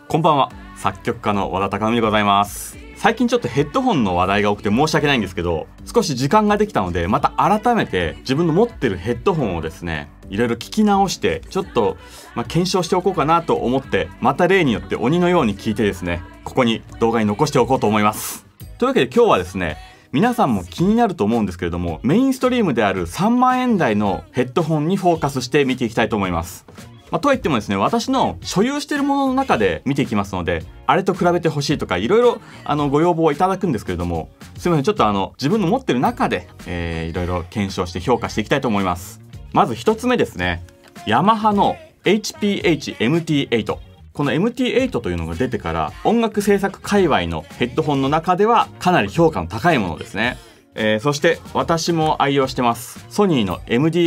こんばんは、作曲家の和田貴美でございます。最近ちょっとヘッドホンの話題が多くて申し訳ないんですけど、少し時間ができたのでまた改めて自分の持ってるヘッドホンをですね、いろいろ聞き直してちょっと検証しておこうかなと思って、また例によって鬼のように聞いてですね、ここに動画に残しておこうと思います。というわけで今日はですね、皆さんも気になると思うんですけれども、メインストリームである3万円台のヘッドホンにフォーカスして見ていきたいと思います。とはいってもですね、私の所有しているものの中で見ていきますので、あれと比べてほしいとかいろいろご要望をいただくんですけれども、すいません、ちょっと自分の持ってる中で、いろいろ検証して評価していきたいと思います。まず1つ目ですね、ヤマハの HPH-MT8。この MT8 というのが出てから音楽制作界隈のヘッドホンの中ではかなり評価の高いものですね。そして私も愛用してます。ソニーの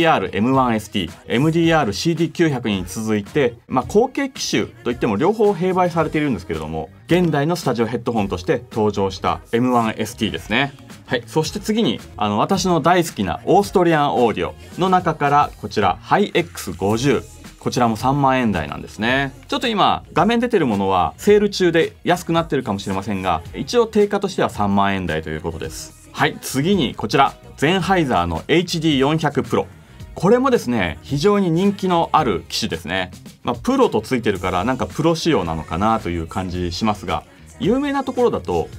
MDR-M1ST、MDR-CD900 に続いて、後継機種といっても両方併売されているんですけれども、現代のスタジオヘッドホンとして登場した M1ST ですね。はい、そして次に私の大好きなオーストリアンオーディオの中からこちら HiX50。こちらも3万円台なんですね。ちょっと今画面出てるものはセール中で安くなってるかもしれませんが、一応定価としては3万円台ということです。はい、次にこちらゼンハイザーの HD400 Pro。これもですね、非常に人気のある機種ですね。プロとついてるからなんかプロ仕様なのかなという感じしますが、有名なところだと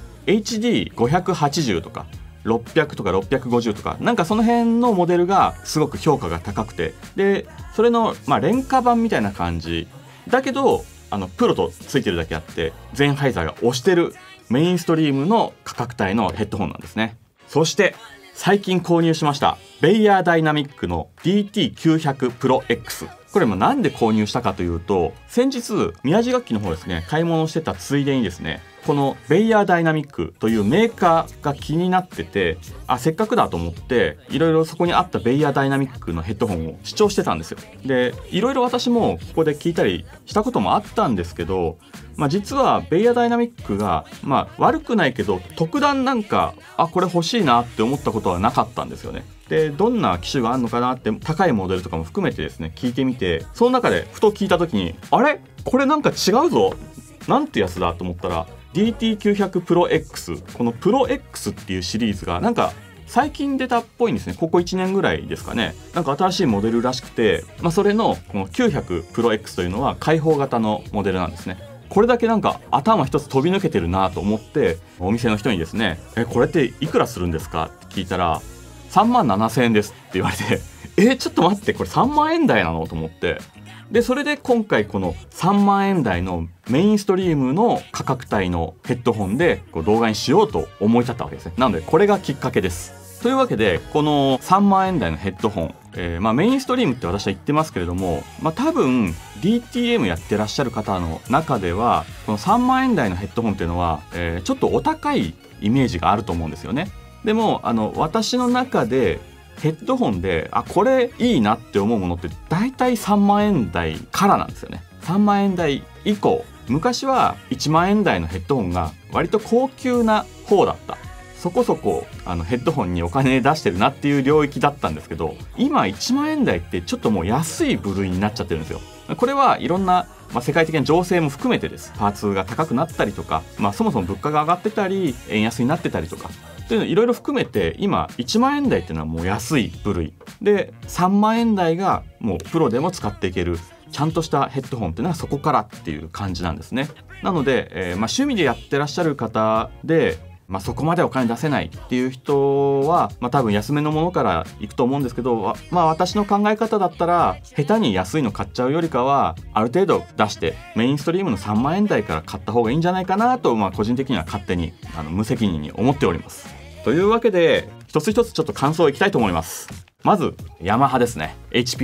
HD580 とか600とか650とか、なんかその辺のモデルがすごく評価が高くて、でそれの廉価版みたいな感じだけど、プロとついてるだけあってゼンハイザーが推してるメインストリームの価格帯のヘッドホンなんですね。そして最近購入しましたベイヤーダイナミックの DT900 Pro X。これもなんで購入したかというと、先日宮地楽器の方ですね、買い物してたついでにですね、このベイヤーダイナミックというメーカーが気になってて、せっかくだと思っていろいろそこにあったベイヤーダイナミックのヘッドホンを試聴してたんですよ。でいろいろ私もここで聞いたりしたこともあったんですけど、実はベイヤーダイナミックが悪くないけど特段なんかこれ欲しいなって思ったことはなかったんですよね。でどんな機種があるのかなって高いモデルとかも含めてですね聞いてみて、その中でふと聞いた時にあれこれなんか違うぞ、なんてやつだと思ったら DT900 Pro X。 この Pro X っていうシリーズがなんか最近出たっぽいんですね。ここ1年ぐらいですかね。なんか新しいモデルらしくて、それのこの900 Pro X というのは開放型のモデルなんですね。これだけなんか頭一つ飛び抜けてるなと思って、お店の人にですね、これっていくらするんですかって聞いたら3万7000円ですって言われてちょっと待って、これ3万円台なのと思って、でそれで今回この3万円台のメインストリームの価格帯のヘッドホンで動画にしようと思い立ったわけですね。なのでこれがきっかけです。というわけでこの3万円台のヘッドホン、メインストリームって私は言ってますけれども、多分 DTM やってらっしゃる方の中ではこの3万円台のヘッドホンっていうのは、ちょっとお高いイメージがあると思うんですよね。でも私の中でヘッドホンでこれいいなって思うものって大体3万円台からなんですよね。3万円台以降、昔は1万円台のヘッドホンが割と高級な方だった、そこそこヘッドホンにお金出してるなっていう領域だったんですけど、今1万円台ってちょっともう安い部類になっちゃってるんですよ。これはいろんな世界的な情勢も含めてです。パーツが高くなったりとか、そもそも物価が上がってたり円安になってたりとかというのいろいろ含めて、今1万円台っていうのはもう安い部類で、3万円台がもうプロでも使っていけるちゃんとしたヘッドホンっていうのはそこからっていう感じなんですね。なので、趣味でやってらっしゃる方でそこまでお金出せないっていう人は、多分安めのものからいくと思うんですけど、私の考え方だったら下手に安いの買っちゃうよりかはある程度出してメインストリームの3万円台から買った方がいいんじゃないかなと、個人的には勝手に無責任に思っております。というわけで一つ一つちょっと感想いきたいと思います。まずヤマハですね、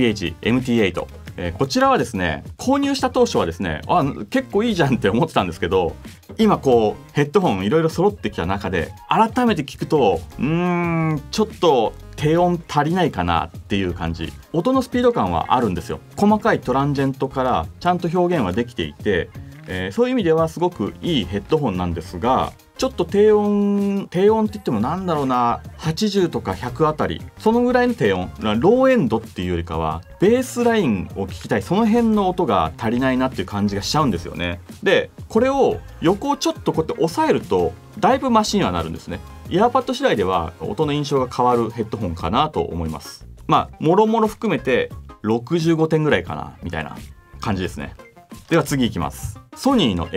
HPH-MT8。こちらはですね、購入した当初はですね結構いいじゃんって思ってたんですけど、今こうヘッドホンいろいろ揃ってきた中で改めて聞くとちょっと低音足りないかなっていう感じ。音のスピード感はあるんですよ。細かいトランジェントからちゃんと表現はできていて、そういう意味ではすごくいいヘッドホンなんですが、 ちょっと低音って言ってもなんだろうな、80とか100あたり、そのぐらいの低音、ローエンドっていうよりかはベースラインを聞きたい、その辺の音が足りないなっていう感じがしちゃうんですよね。でこれを横をちょっとこうやって押さえるとだいぶマシにはなるんですね。イヤーパッド次第では音の印象が変わるヘッドホンかなと思います。まあもろもろ含めて65点ぐらいかなみたいな感じですね。では次いきます。ソニーの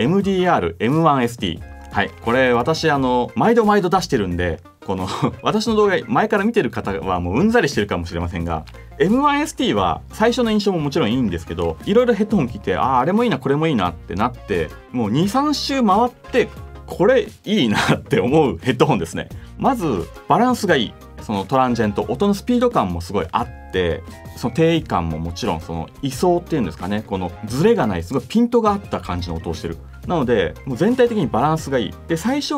MDR-M1ST。 はい、これ私毎度出してるんで、この私の動画前から見てる方はもううんざりしてるかもしれませんが、 M1ST は最初の印象ももちろんいいんですけど、いろいろヘッドホン聞いて、あれもいいなこれもいいなってなって、もう 2,3 周回ってこれいいなって思うヘッドホンですね。まずバランスがいい、そのトランジェント、音のスピード感もすごいあって、その低位感ももちろん、その位相っていうんですかね、このズレがない、すごいピントがあった感じの音をしてる。なのでもう全体的にバランスがいい。で最初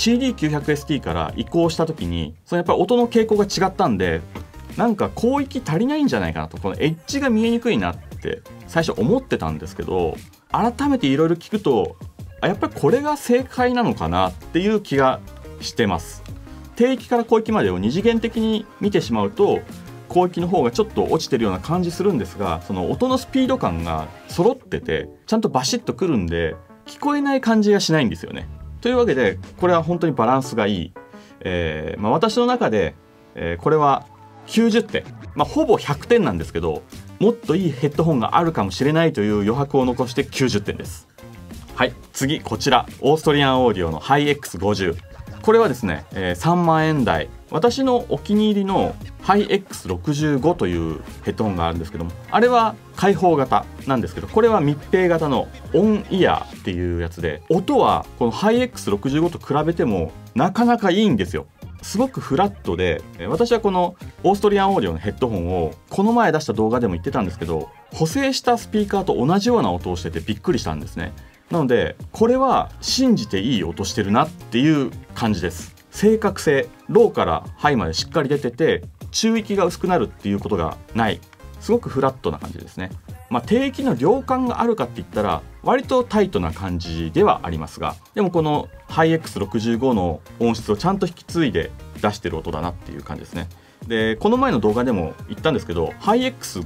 CD900ST から移行した時にそのやっぱり音の傾向が違ったんで、なんか広域足りないんじゃないかなと、このエッジが見えにくいなって最初思ってたんですけど、改めていろいろ聞くとやっぱりこれが正解なのかなっていう気がしてます。低域から広域までを二次元的に見てしまうと広域の方がちょっと落ちてるような感じするんですが、その音のスピード感が揃っててちゃんとバシッとくるんで聞こえない感じがしないんですよね。というわけでこれは本当にバランスがいい。私の中で、これは90点、ほぼ100点なんですけど、もっといいヘッドホンがあるかもしれないという余白を残して90点です。はい、次こちらオーストリアンオーディオのハイ X50。これはですね、3万円台、私のお気に入りのハイ X65 というヘッドホンがあるんですけども、あれは開放型なんですけど、これは密閉型のオンイヤーっていうやつで、音はこのハイ X65 と比べてもなかなかいいんですよ。すごくフラットで、私はこのオーストリアンオーディオのヘッドホンをこの前出した動画でも言ってたんですけど、補正したスピーカーと同じような音をしててびっくりしたんですね。なのでこれは信じていい音してるなっていう感じです。正確性、ローからハイまでしっかり出てて、中域が薄くなるっていうことがない、すごくフラットな感じですね。低域の量感があるかって言ったら割とタイトな感じではありますが、でもこのハイ X65 の音質をちゃんと引き継いで出してる音だなっていう感じですね。でこの前の動画でも言ったんですけど、ハイ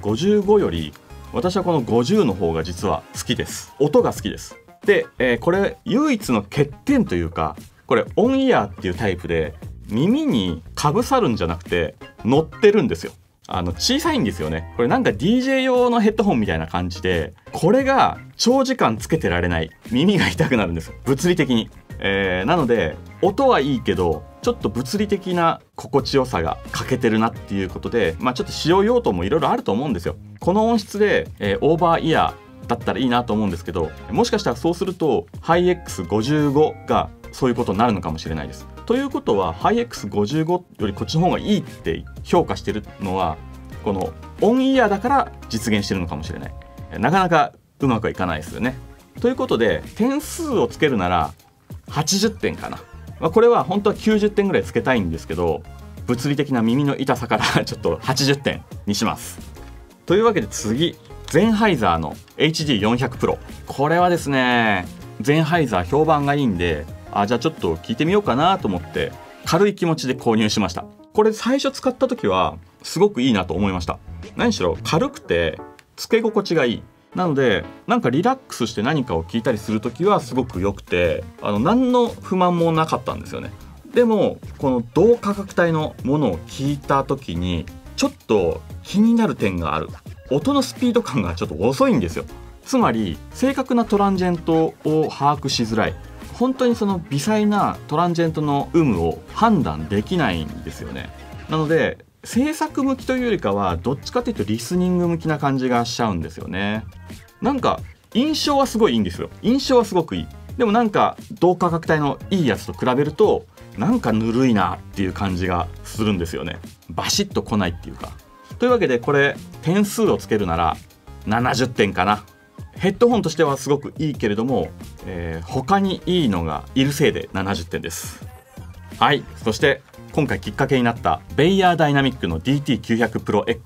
X55 より私はこの50の方が実は好きです。音が好きです。で、これ唯一の欠点というか、これオンイヤーっていうタイプで耳にかぶさるんじゃなくて乗ってるんですよ。小さいんですよね。これなんか DJ 用のヘッドホンみたいな感じで、これが長時間つけてられない、耳が痛くなるんですよ、物理的に。なので音はいいけどちょっと物理的な心地よさが欠けてるなっていうことで、ちょっと使用用途もいろいろあると思うんですよ。この音質で、オーバーイヤーだったらいいなと思うんですけど、もしかしたらそうするとハイ X55 がそういうことになるのかもしれないです。ということはハイ X55 よりこっちの方がいいって評価してるのは、このオンイヤーだから実現してるのかもしれない。なかなかうまくはいかないですよね。ということで点数をつけるなら80点かな。これは本当は90点ぐらいつけたいんですけど、物理的な耳の痛さからちょっと80点にします。というわけで次、ゼンハイザーの HD400 Pro。これはですね、ゼンハイザー評判がいいんで、じゃあちょっと聞いてみようかなと思って軽い気持ちで購入しました。これ最初使った時はすごくいいなと思いました。何しろ軽くてつけ心地がいい。なのでなんかリラックスして何かを聞いたりする時はすごく良くて、何の不満もなかったんですよね。でもこの同価格帯のものを聞いた時にちょっと気になる点がある。音のスピード感がちょっと遅いんですよ。つまり正確なトランジェントを把握しづらい。本当にその微細なトランジェントの有無を判断できないんですよね。なので制作向きというよりかはどっちかというとリスニング向きな感じがしちゃうんですよね。なんか印象はすごいいいんですよ。印象はすごくいい。でもなんか同価格帯のいいやつと比べるとなんかぬるいなっていう感じがするんですよね。バシッと来ないっていうか。というわけでこれ点数をつけるなら70点かな。ヘッドホンとしてはすごくいいけれども、他にいいのがいるせいで70点です。はい、そして今回きっかけになったベイヤーダイナミックの DT900 Pro X。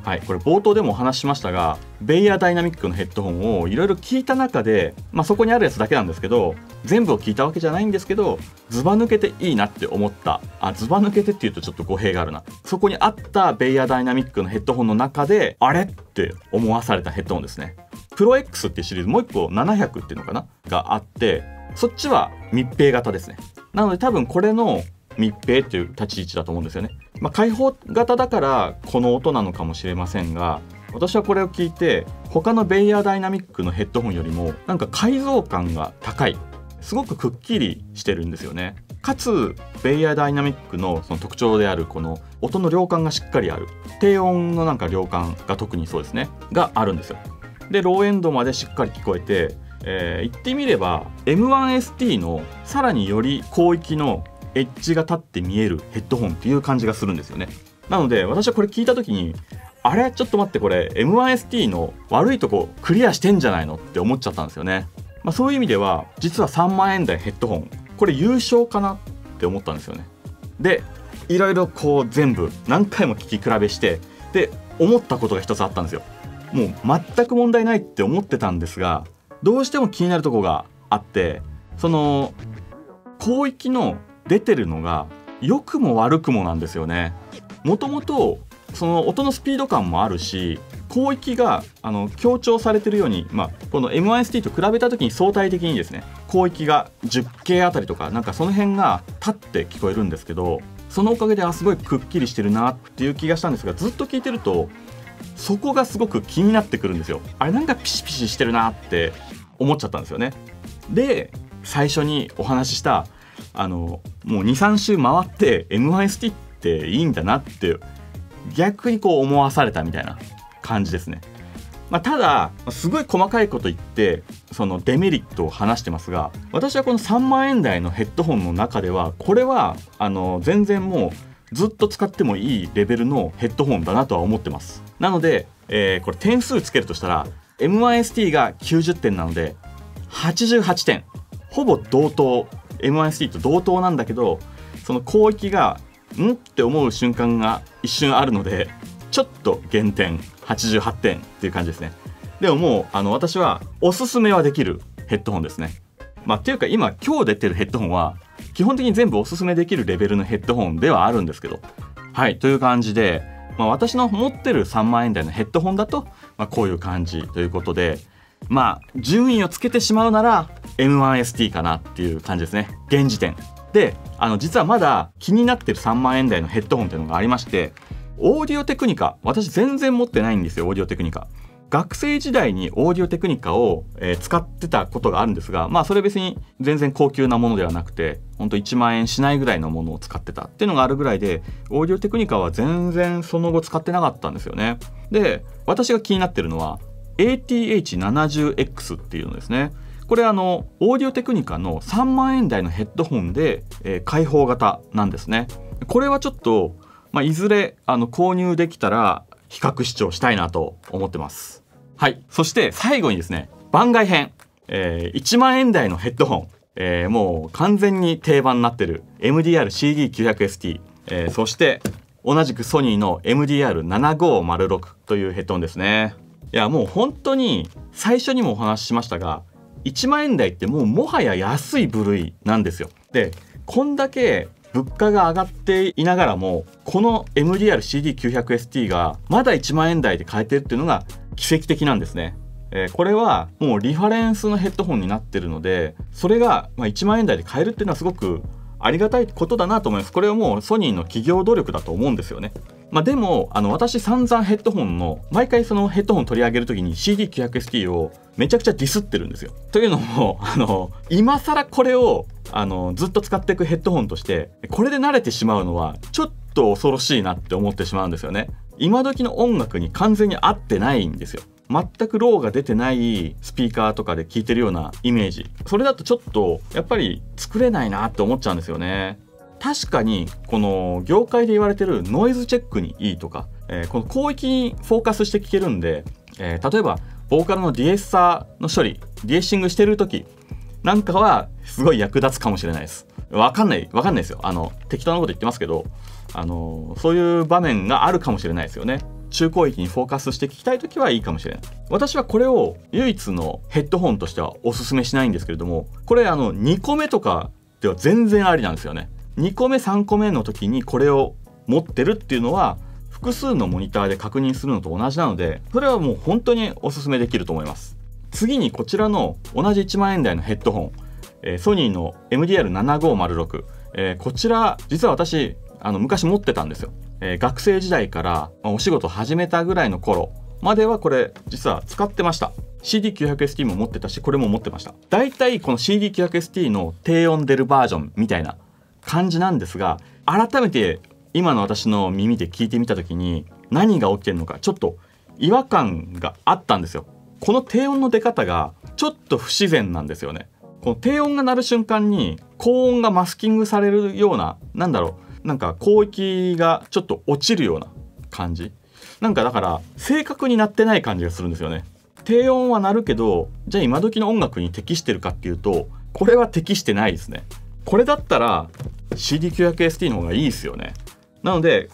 はい、これ冒頭でもお話ししましたが、ベイヤーダイナミックのヘッドホンをいろいろ聞いた中で、そこにあるやつだけなんですけど、全部を聞いたわけじゃないんですけど、ズバ抜けていいなって思った、ズバ抜けてっていうとちょっと語弊があるな、そこにあったベイヤーダイナミックのヘッドホンの中であれって思わされたヘッドホンですね。プロ X っていうシリーズ、もう一個700っていうのかながあって、そっちは密閉型ですね。なので多分これの密閉っていう立ち位置だと思うんですよね。開放型だからこの音なのかもしれませんが、私はこれを聞いて他のベイヤーダイナミックのヘッドホンよりもなんか解像感が高い、すごくくっきりしてるんですよね。かつベイヤーダイナミックのその特徴であるこの音の量感がしっかりある、低音のなんか量感が特にそうですねがあるんですよ。でローエンドまでしっかり聞こえて、言ってみれば M1ST のさらにより広域のエッジが立って見えるヘッドホンっていう感じがするんですよね。なので私はこれ聞いた時に、あれちょっと待って、これ M1ST の悪いとこクリアしてんじゃないのって思っちゃったんですよね。そういう意味では実は3万円台ヘッドホン、これ優勝かなって思ったんですよね。でいろいろこう全部何回も聞き比べして、で思ったことが一つあったんですよ。もう全く問題ないって思ってたんですが、どうしても気になるところがあって、その広域の出てるのが良くも悪くもなんですよね。もともとその音のスピード感もあるし、広域が強調されてるように、この M1ST と比べた時に相対的にですね、広域が 10K あたりとかなんかその辺が立って聞こえるんですけど、そのおかげですごいくっきりしてるなっていう気がしたんですが、ずっと聞いてるとそこがすごく気になってくるんですよ。あれなんかピシピシしてるなって思っちゃったんですよね。で最初にお話ししたもう 2,3 周回って M1ST っていいんだなって逆にこう思わされたみたいな感じですね。ただすごい細かいこと言ってそのデメリットを話してますが、私はこの3万円台のヘッドホンの中ではこれは全然もうずっと使ってもいいレベルのヘッドホンだなとは思ってます。なので、これ点数つけるとしたら M1ST が90点なので88点、ほぼ同等、 M1ST と同等なんだけど、その広域がんって思う瞬間が一瞬あるのでちょっと減点88点っていう感じですね。でももう私はおすすめはできるヘッドホンですね。っていうか今日出てるヘッドホンは基本的に全部おすすめできるレベルのヘッドホンではあるんですけど、はいという感じで、私の持ってる3万円台のヘッドホンだと、こういう感じということで、順位をつけてしまうなら M1ST かなっていう感じですね、現時点で。実はまだ気になってる3万円台のヘッドホンっていうのがありまして、オーディオテクニカ、私全然持ってないんですよ。オーディオテクニカ、学生時代にオーディオテクニカを、使ってたことがあるんですが、それ別に全然高級なものではなくて、ほんと1万円しないぐらいのものを使ってたっていうのがあるぐらいで、オーディオテクニカは全然その後使ってなかったんですよね。で私が気になってるのは ATH70X っていうのですね。これオーディオテクニカの3万円台のヘッドホンで、開放型なんですね。これはちょっと、いずれ購入できたら比較視聴したいなと思ってます。はい、そして最後にですね、番外編、1万円台のヘッドホン、もう完全に定番になってる MDR-CD900ST、そして同じくソニーの MDR7506 というヘッドホンですね。いやもう本当に最初にもお話ししましたが、1万円台ってもはや安い部類なんですよ。でこんだけ物価が上がっていながらもこの MDR-CD900ST がまだ1万円台で買えてるっていうのが奇跡的なんですね。これはもうリファレンスのヘッドホンになってるので、それが1万円台で買えるっていうのはすごくありがたいことだなと思います。これはもうソニーの企業努力だと思うんですよね。でも私散々ヘッドホンの毎回そのヘッドホン取り上げるときに CD900ST をめちゃくちゃディスってるんですよ。というのも今更これをずっと使っていくヘッドホンとしてこれで慣れてしまうのはちょっと恐ろしいなって思ってしまうんですよね。今時の音楽に完全に合ってないんですよ。全くローが出てないスピーカーとかで聴いてるようなイメージ、それだとちょっとやっぱり作れないなって思っちゃうんですよね。確かにこの業界で言われてるノイズチェックにいいとか、この広域にフォーカスして聴けるんで、例えばボーカルのディエッサーの処理、ディエッシングしてる時なんかはすごい役立つかもしれないです。わかんないですよ。適当なこと言ってますけど、そういう場面があるかもしれないですよね。 中広域にフォーカスして聞きたいときはいいかもしれない。私はこれを唯一のヘッドホンとしてはおすすめしないんですけれども、これ2個目とかでは全然ありなんですよね。2個目3個目の時にこれを持ってるっていうのは複数のモニターで確認するのと同じなので、それはもう本当におすすめできると思います。次にこちらの同じ1万円台のヘッドホン、ソニーの MDR7506、こちら実は私昔持ってたんですよ。学生時代からお仕事始めたぐらいの頃まではこれ実は使ってました。 CD900ST も持ってたし、これも持ってました。だいたいこの CD900ST の低音出るバージョンみたいな感じなんですが、改めて今の私の耳で聞いてみた時に何が起きてるのかちょっと違和感があったんですよ。この低音の出方がちょっと不自然なんですよね。この低音が鳴る瞬間に高音がマスキングされるような、なんか広域がちょっと落ちるような感じ、だから正確になってない感じがするんですよね。低音は鳴るけど、じゃあ今時の音楽に適してるかっていうと、これは適してないですね。これだったら CD900ST の方がいいですよね。なので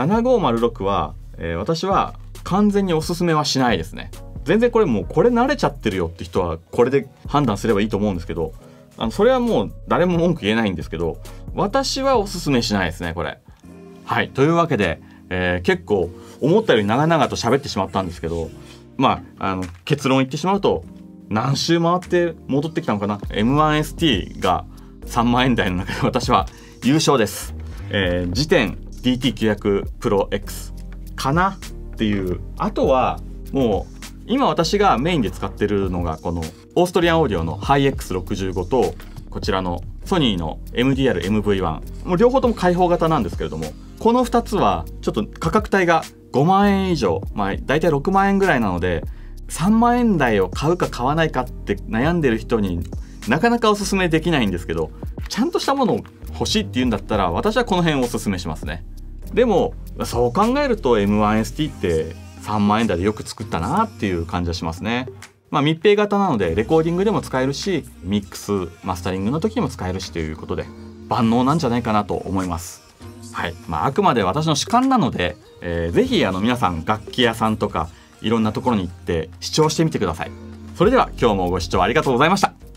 7506は、私は完全におすすめはしないですね。全然これ慣れちゃってるよって人はこれで判断すればいいと思うんですけど、それはもう誰も文句言えないんですけど、私はおすすめしないですねこれ。はい、というわけで、結構思ったより長々と喋ってしまったんですけど、結論言ってしまうと、何周回って戻ってきたのかな、 M1ST が3万円台の中で私は優勝です。次点 DT900 Pro X かなっていう。あとはもう今私がメインで使ってるのがこのオーストリアンオーディオの HiX65 とこちらのソニーの MDR-MV1、 もう両方とも開放型なんですけれども、この2つはちょっと価格帯が5万円以上、だいたい6万円ぐらいなので、3万円台を買うか買わないかって悩んでる人になかなかおすすめできないんですけど、ちゃんとしたものを欲しいっていうんだったら私はこの辺をおすすめしますね。でもそう考えると M1ST って3万円台でよく作ったなっていう感じはしますね。密閉型なのでレコーディングでも使えるし、ミックスマスタリングの時にも使えるしということで万能なんじゃないかなと思います。はい、あくまで私の主観なので、ぜひ皆さん楽器屋さんとかいろんなところに行って試聴してみてください。それでは今日もご視聴ありがとうございました。